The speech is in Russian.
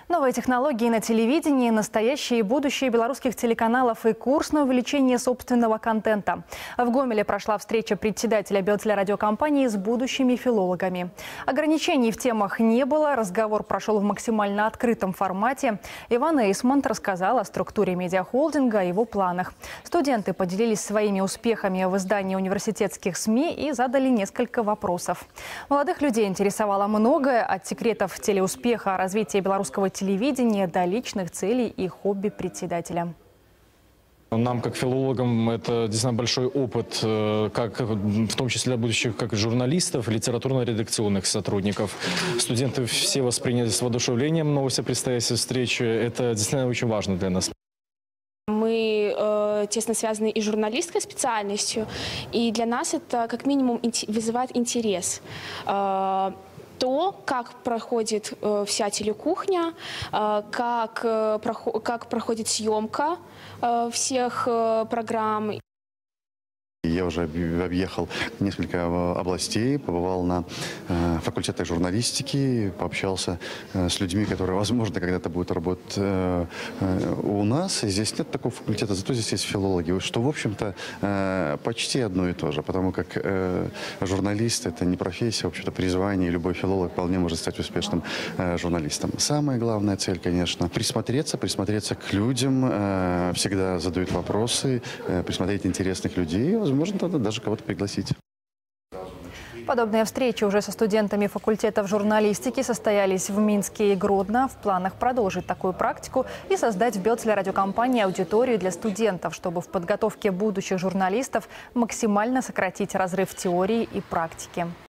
Новые технологии на телевидении, настоящее и будущее белорусских телеканалов и курс на увеличение собственного контента. В Гомеле прошла встреча председателя белтелерадиокомпании с будущими филологами. Ограничений в темах не было, разговор прошел в максимально открытом формате. Иван Эйсмонт рассказал о структуре медиахолдинга и его планах. Студенты поделились своими успехами в издании университетских СМИ и задали несколько вопросов. Молодых людей интересовало многое, от секретов телеуспеха, развития белорусского телевидения до личных целей и хобби председателя. Нам, как филологам, это действительно большой опыт, как, в том числе для будущих как журналистов, литературно-редакционных сотрудников. Студенты все восприняли с воодушевлением новость о предстоящей встрече. Это действительно очень важно для нас. Мы тесно связаны и с журналистской специальностью, и для нас это как минимум вызывает интерес. То, как проходит вся телекухня, как проходит съемка всех программ. Я уже объехал несколько областей, побывал на факультетах журналистики, пообщался с людьми, которые, возможно, когда-то будут работать у нас. И здесь нет такого факультета, зато здесь есть филологи, что, в общем-то, почти одно и то же, потому как журналист – это не профессия, в общем-то, призвание, и любой филолог вполне может стать успешным журналистом. Самая главная цель, конечно, присмотреться к людям, всегда задают вопросы, присмотреть интересных людей, возможно, тогда даже кого-то пригласить. Подобные встречи уже со студентами факультетов журналистики состоялись в Минске и Гродно. В планах продолжить такую практику и создать в белтелерадиокомпании аудиторию для студентов, чтобы в подготовке будущих журналистов максимально сократить разрыв теории и практики.